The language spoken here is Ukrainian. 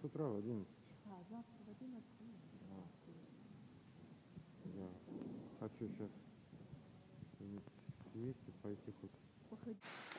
утра в 11. А, завтра в 11. Я хочу сейчас съесть и пойти хоть. Походи.